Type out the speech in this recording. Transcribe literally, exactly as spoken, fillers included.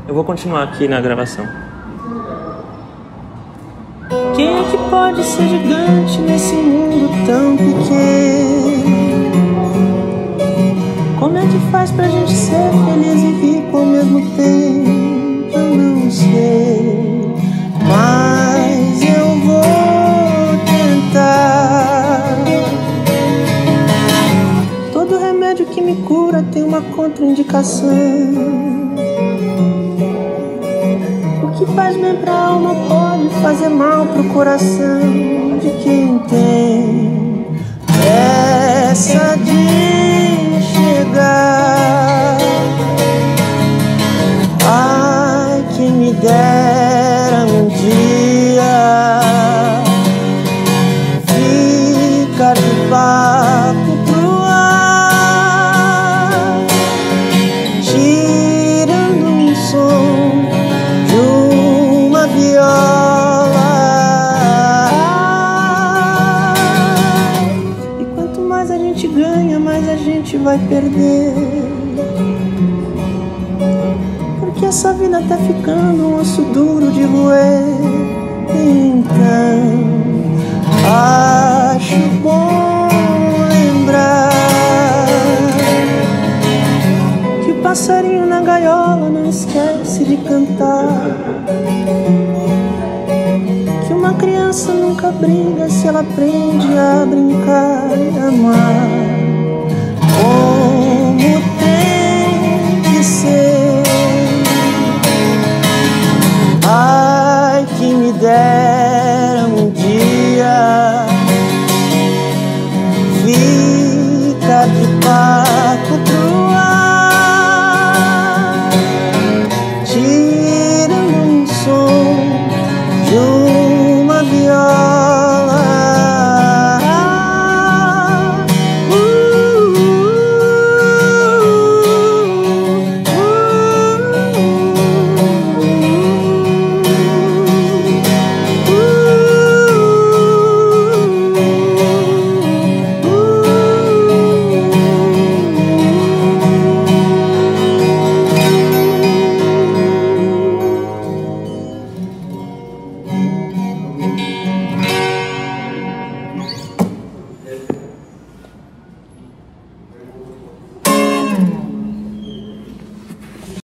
Eu vou continuar aqui na gravação. Quem é que pode ser gigante nesse mundo tão pequeno? Como é que faz pra gente ser feliz e rico ao mesmo tempo? Eu não sei, mas eu vou tentar. Todo remédio que me cura tem uma contraindicação. O que faz bem pra alma pode fazer mal pro coração de quem tem pressa de chegar. Ai, quem me dera um dia ficar de papo pro ar, tirando um som de uma viola. E quanto mais a gente ganha, mais a gente vai perder, porque essa vida tá ficando um osso duro de roer. Então acho bom lembrar que o passarinho na gaiola não esquece de cantar, que uma criança nunca briga se ela aprende a brincar e amar como tem que ser. Ai, que me der